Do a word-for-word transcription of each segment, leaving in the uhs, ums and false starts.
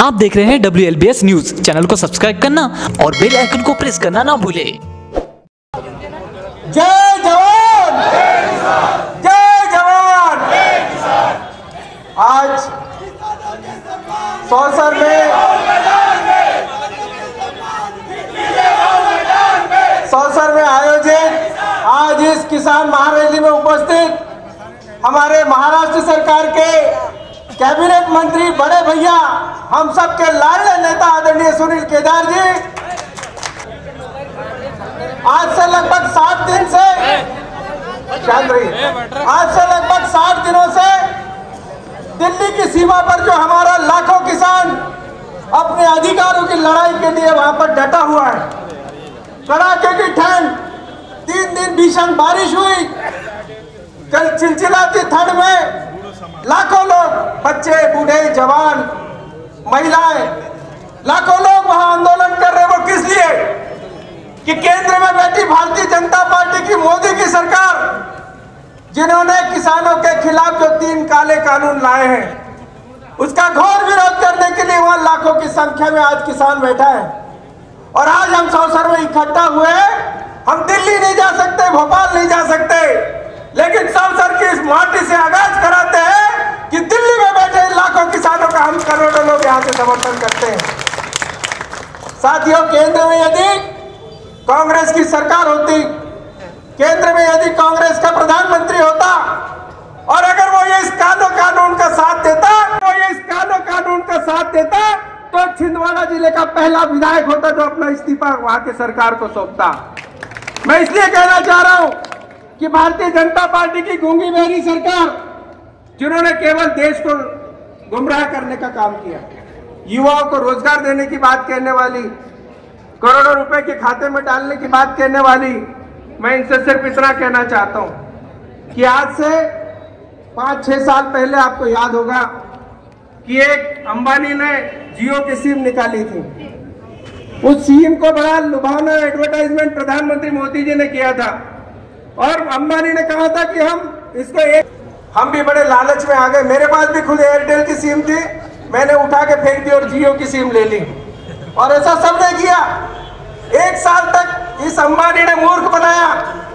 आप देख रहे हैं W L B S news. Channel को सब्सक्राइब करना और बेल आइकन को प्रेस करना ना भूले। जय जवान, जय जवान। आज सौसर में सौसर में आयोजित आज इस किसान महारैली में उपस्थित हमारे महाराष्ट्र सरकार के कैबिनेट मंत्री बड़े भैया, हम सब के लाडले नेता आदरणीय सुनील केदार जी, आज से लगभग साठ दिन से शांत रहिए आज से लगभग साठ दिनों से दिल्ली की सीमा पर जो हमारा लाखों किसान अपने अधिकारों की लड़ाई के लिए वहां पर डटा हुआ है। कड़ाके की ठंड, तीन दिन भीषण बारिश हुई, कल चिलचिलाती ठंड में लाखों लोग, बच्चे, बूढ़े, जवान, महिलाएं, लाखों लोग वहां आंदोलन कर रहे। वो किस लिए? कि केंद्र में बैठी भारतीय जनता पार्टी की मोदी की सरकार, जिन्होंने किसानों के खिलाफ जो तीन काले कानून लाए हैं, उसका घोर विरोध करने के लिए वहां लाखों की संख्या में आज किसान बैठा है। और आज हम सौसर में इकट्ठा हुए हैं। हम दिल्ली नहीं जा सकते, भोपाल नहीं जा सकते, लेकिन सौसर की इस माटी से आगाज कराते हैं कि दिल्ली में बैठे लाखों किसानों का हम करोड़ों लोग यहां से समर्थन करते हैं। साथियों, केंद्र में यदि कांग्रेस की सरकार होती, केंद्र में यदि कांग्रेस का प्रधानमंत्री होता और अगर वो ये इस कानून कानून का साथ देता वो ये इस कानून कानून का साथ देता तो छिंदवाड़ा जिले का पहला विधायक होता जो अपना इस्तीफा वहां के सरकार को सौंपता। मैं इसलिए कहना चाह रहा हूं कि भारतीय जनता पार्टी की गूंगी बहरी सरकार, जिन्होंने केवल देश को गुमराह करने का काम किया, युवाओं को रोजगार देने की बात कहने वाली, करोड़ों रुपए के खाते में डालने की बात कहने वाली, मैं इनसे सिर्फ इतना कहना चाहता हूं कि आज से पांच छह साल पहले आपको याद होगा कि एक अंबानी ने जियो की सिम निकाली थी। उस सिम को बड़ा लुभावना एडवर्टाइजमेंट प्रधानमंत्री मोदी जी ने किया था और अंबानी ने कहा था कि हम इसको एक हम भी बड़े लालच में आ गए। मेरे पास भी खुद एयरटेल की सिम थी, मैंने उठा के फेंक दी और जियो की सिम ले ली। और ऐसा सबने किया। एक साल तक इस अंबानी ने मूर्ख बनाया,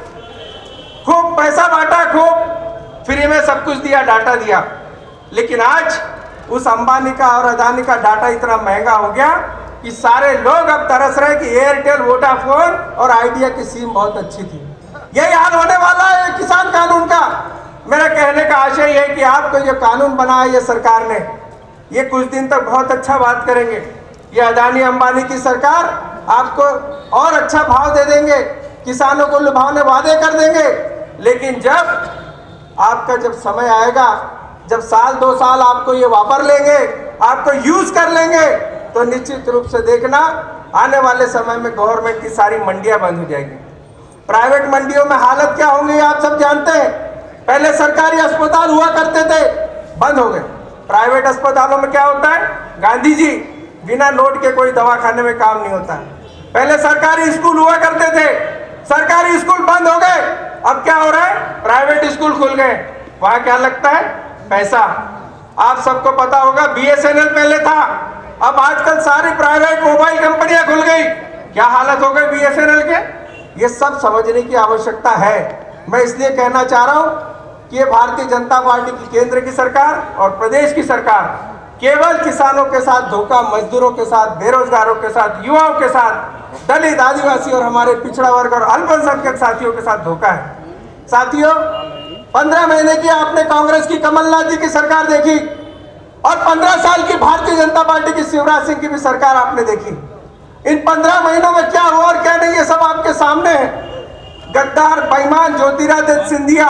खूब पैसा बांटा, खूब फ्री में सब कुछ दिया, डाटा दिया। लेकिन आज उस अंबानी का और अदानी का डाटा इतना महंगा हो गया कि सारे लोग अब तरस रहे कि एयरटेल, वोडाफोन और आइडिया की सिम बहुत अच्छी थी। यही हाल होने वाला है किसान कानून का। मेरा कहने का आशय है कि आपको जो कानून बनाया ये सरकार ने, ये कुछ दिन तक बहुत अच्छा बात करेंगे। ये अदानी अंबानी की सरकार आपको और अच्छा भाव दे देंगे, किसानों को लुभावने वादे कर देंगे, लेकिन जब आपका जब समय आएगा, जब साल दो साल आपको ये वापर लेंगे, आपको यूज कर लेंगे, तो निश्चित रूप से देखना आने वाले समय में गवर्नमेंट की सारी मंडियां बंद हो जाएगी। प्राइवेट मंडियों में हालत क्या होंगी आप सब जानते हैं। पहले सरकारी अस्पताल हुआ करते थे, बंद हो गए। प्राइवेट अस्पतालों में क्या होता है, गांधी जी, बिना नोट के कोई दवाखाने में काम नहीं होता। पहले सरकारी स्कूल हुआ करते थे, सरकारी स्कूल बंद हो गए। अब क्या हो रहा है, प्राइवेट स्कूल खुल गए। वहां क्या लगता है, पैसा। आप सबको पता होगा बी एस एन एल पहले था, अब आजकल सारी प्राइवेट मोबाइल कंपनियां खुल गई। क्या हालत हो गई बी एस एन एल के, ये सब समझने की आवश्यकता है। मैं इसलिए कहना चाह रहा हूं कि ये भारतीय जनता पार्टी की केंद्र की सरकार और प्रदेश की सरकार केवल किसानों के साथ धोखा, मजदूरों के साथ, बेरोजगारों के साथ, युवाओं के साथ, दलित, आदिवासी और हमारे पिछड़ा वर्ग और अल्पसंख्यक साथियों के साथ धोखा है। साथियों, पंद्रह महीने की आपने कांग्रेस की कमलनाथ जी की सरकार देखी और पंद्रह साल की भारतीय जनता पार्टी की शिवराज सिंह की भी सरकार आपने देखी। इन पंद्रह महीनों में क्या हुआ और क्या नहीं, ये सब आपके सामने है। गद्दार, बेईमान ज्योतिरादित्य सिंधिया,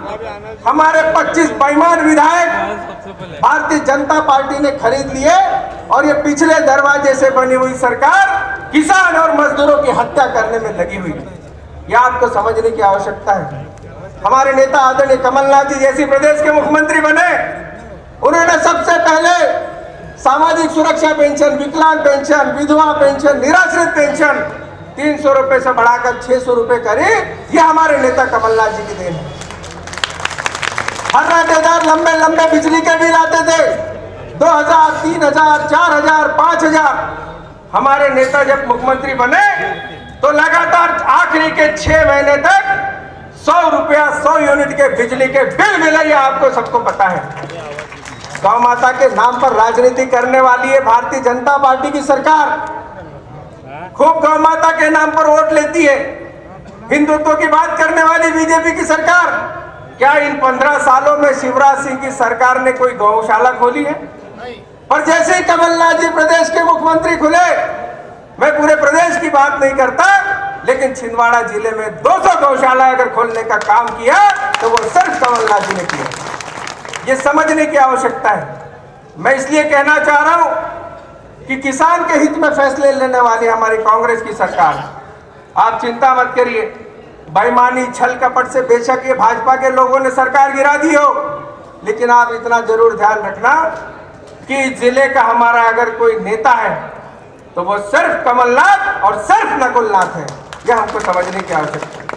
हमारे पच्चीस बेईमान विधायक भारतीय जनता पार्टी ने खरीद लिए और ये पिछले दरवाजे से बनी हुई सरकार किसान और मजदूरों की हत्या करने में लगी हुई है। यह आपको समझने की आवश्यकता है। हमारे नेता आदरणीय कमलनाथ जी जैसी प्रदेश के मुख्यमंत्री बने, उन्होंने सबसे पहले सामाजिक सुरक्षा पेंशन, विकलांग पेंशन, विधवा पेंशन, निराश्रित पेंशन तीन सौ रुपए से बढ़ाकर छह सौ रुपए करे। ये हमारे नेता कमलनाथ जी की देन है। हर रातेदार लंबे लंबे बिजली के बिल आते थे, दो हजार, तीन हजार, चार हजार, पांच हजार। हमारे नेता जब मुख्यमंत्री बने तो लगातार आखिरी के छह महीने तक सौ रुपया सौ यूनिट के बिजली के बिल मिले, आपको सबको पता है। गौ माता के नाम पर राजनीति करने वाली है भारतीय जनता पार्टी की सरकार। खूब गौ माता के नाम पर वोट लेती है। हिंदुत्व की बात करने वाली बीजेपी की सरकार, क्या इन पंद्रह सालों में शिवराज सिंह की सरकार ने कोई गौशाला खोली है? पर जैसे ही कमलनाथ जी प्रदेश के मुख्यमंत्री खुले, मैं पूरे प्रदेश की बात नहीं करता, लेकिन छिंदवाड़ा जिले में दो सौ गौशाला अगर खोलने का काम किया तो वो सिर्फ कमलनाथ जी ने किया। ये समझने की आवश्यकता है। मैं इसलिए कहना चाह रहा हूं कि किसान के हित में फैसले लेने वाली हमारी कांग्रेस की सरकार, आप चिंता मत करिए। बेईमानी छल कपट से बेशक ये भाजपा के लोगों ने सरकार गिरा दी हो, लेकिन आप इतना जरूर ध्यान रखना कि जिले का हमारा अगर कोई नेता है तो वो सिर्फ कमलनाथ और सिर्फ नकुलनाथ है। यह हमको समझने की आवश्यकता है।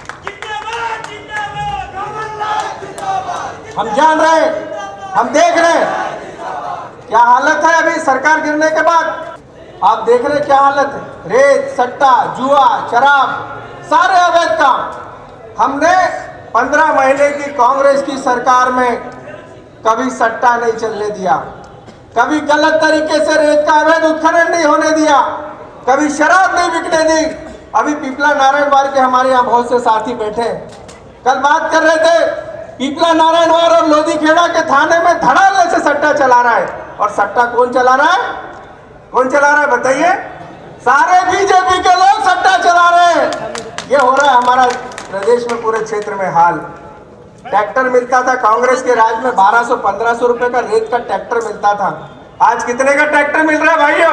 हम जान रहे हैं, हम देख रहे हैं क्या हालत है अभी सरकार गिरने के बाद। आप देख रहे हैं क्या हालत है। रेत, सट्टा, जुआ, शराब, सारे अवैध काम। हमने पंद्रह महीने की कांग्रेस की सरकार में कभी सट्टा नहीं चलने दिया, कभी गलत तरीके से रेत का अवैध उत्खनन नहीं होने दिया, कभी शराब नहीं बिकने दी। अभी पीपला नारायण वार के हमारे यहाँ बहुत से साथी बैठे, कल बात कर रहे थे, पीपला नारायण वार और लोधी खेड़ा के थाने में धड़ाल्ले से सट्टा चला रहा है। और सट्टा कौन चला रहा है? कौन चला रहा है बताइए? सारे बीजेपी के लोग सट्टा चला रहे हैं। ये हो रहा है हमारा प्रदेश में, पूरे क्षेत्र में हाल। ट्रैक्टर मिलता था कांग्रेस के राज में बारह सौ पंद्रह सौ रुपए का रेत का ट्रैक्टर मिलता था। आज कितने का ट्रैक्टर मिल रहा है भाइयों?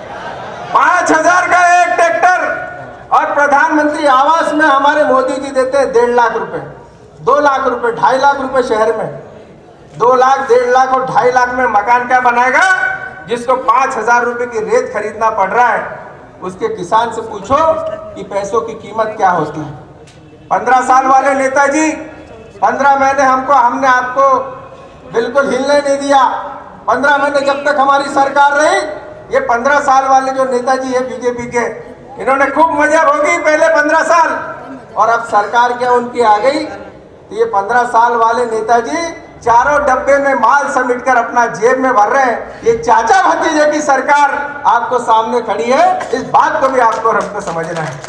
पांच हजार का एक ट्रैक्टर। और प्रधानमंत्री आवास में हमारे मोदी जी देते हैं डेढ़ लाख रुपए, दो लाख रुपए, ढाई लाख रुपए शहर में। दो लाख, डेढ़ लाख और ढाई लाख में मकान क्या बनाएगा? जिसको पांच हजार रुपए की रेत खरीदना पड़ रहा है, उसके किसान से पूछो कि पैसों की कीमत क्या होती है। पंद्रह साल वाले नेताजी, पंद्रह महीने हमको हमने आपको बिल्कुल हिलने नहीं दिया। पंद्रह महीने जब तक हमारी सरकार रही, ये पंद्रह साल वाले जो नेताजी है बीजेपी के, इन्होंने खूब मजा भोगी पहले पंद्रह साल, और अब सरकार क्या उनकी आ गई। तो ये पंद्रह साल वाले नेताजी चारों डब्बे में माल समेट कर अपना जेब में भर रहे हैं। ये चाचा भतीजे की सरकार आपको सामने खड़ी है, इस बात को भी आपको हमको समझना है।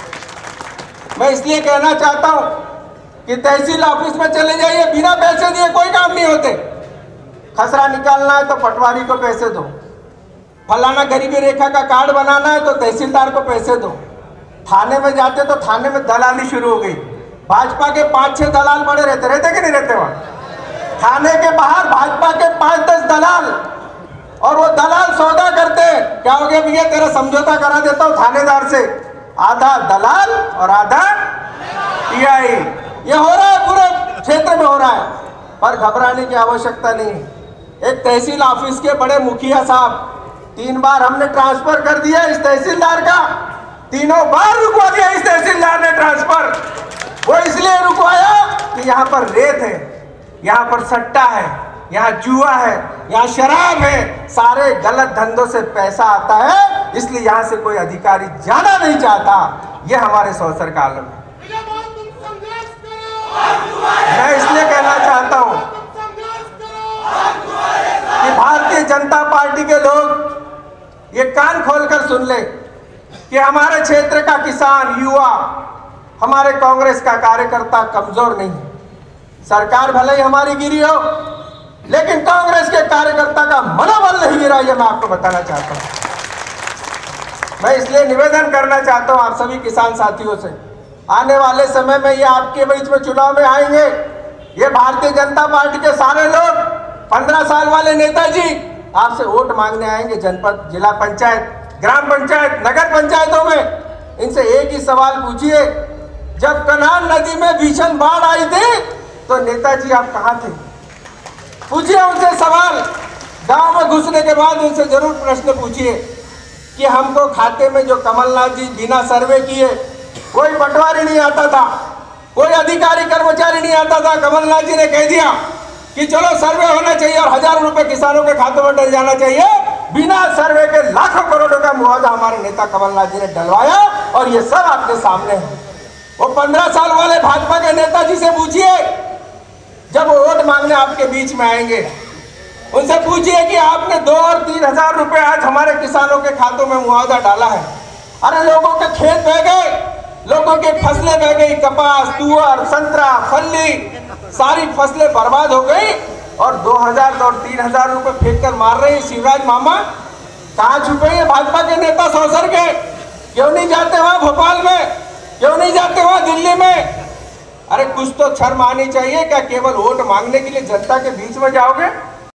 मैं इसलिए कहना चाहता हूं कि तहसील ऑफिस में चले जाइए, बिना पैसे दिए कोई काम नहीं होते। खसरा निकालना है तो पटवारी को पैसे दो, फलाना गरीबी रेखा का कार्ड बनाना है तो तहसीलदार को पैसे दो। थाने में जाते तो थाने में दलाली शुरू हो गई। भाजपा के पांच छह दलाल पड़े रहते रहते कि नहीं रहते वहां? थाने के बाहर भाजपा के पांच दस दलाल, और वो दलाल सौदा करते। क्या हो गया भैया, तेरा समझौता करा देता हूँ थानेदार से। आधा दलाल और आधा टीआई। ये हो रहा है, पूरे क्षेत्र में हो रहा है। पर घबराने की आवश्यकता नहीं। एक तहसील ऑफिस के बड़े मुखिया साहब, तीन बार हमने ट्रांसफर कर दिया इस तहसीलदार का, तीनों बार रुकवा दिया इस तहसीलदार ने ट्रांसफर। वो इसलिए रुकवाया कि यहाँ पर रेत है, यहाँ पर सट्टा है, यहाँ जुआ है, यहाँ शराब है, सारे गलत धंधों से पैसा आता है, इसलिए यहाँ से कोई अधिकारी जाना नहीं चाहता। ये हमारे सौसर काल में। मैं इसलिए कहना चाहता हूँ कि भारतीय जनता पार्टी के लोग ये कान खोलकर सुन ले कि हमारे क्षेत्र का किसान, युवा, हमारे कांग्रेस का कार्यकर्ता कमजोर नहीं है। सरकार भले ही हमारी गिरी हो, लेकिन कांग्रेस के कार्यकर्ता का मनोबल नहीं गिरा, ये मैं आपको बताना चाहता हूं। मैं इसलिए निवेदन करना चाहता हूं आप सभी किसान साथियों से, आने वाले समय में ये आपके बीच में चुनाव में आएंगे, ये भारतीय जनता पार्टी के सारे लोग, पंद्रह साल वाले नेताजी आपसे वोट मांगने आएंगे। जनपद, जिला पंचायत, ग्राम पंचायत, नगर पंचायतों में इनसे एक ही सवाल पूछिए, जब कनान नदी में भीषण बाढ़ आई थी तो नेताजी आप कहाँ थे? पूछिए उनसे सवाल। गांव में घुसने के बाद उनसे जरूर प्रश्न पूछिए कि हमको खाते में जो कमलनाथ जी बिना सर्वे किए, कोई पटवारी नहीं आता था, कोई अधिकारी कर्मचारी नहीं आता था, कमलनाथ जी ने कह दिया कि चलो सर्वे होना चाहिए और हजारों रुपए किसानों के खातों में डल जाना चाहिए। बिना सर्वे के लाखों करोड़ों का मुआवजा हमारे नेता कमलनाथ जी ने डलवाया और ये सब आपके सामने है। वो पंद्रह साल वाले भाजपा के नेताजी से पूछिए, जब वो वोट मांगने आपके बीच में आएंगे, उनसे पूछिए कि आपने दो और तीन हजार रुपए आज हमारे किसानों के खातों में मुआवजा डाला है। अरे लोगों के खेत बह गए, लोगों की फसलें बह गई, कपास, तुअर, संतरा, फल्ली, सारी फसलें बर्बाद हो गई और दो हजार और तीन हजार रुपए फेंक कर मार रहे हैं शिवराज मामा। कहाँ छुपे हैं भाजपा के नेता सौसर के? क्यों नहीं जाते वहां भोपाल में, क्यों नहीं जाते वहां दिल्ली में? अरे कुछ तो शर्म आनी चाहिए। क्या केवल वोट मांगने के लिए जनता के बीच में जाओगे?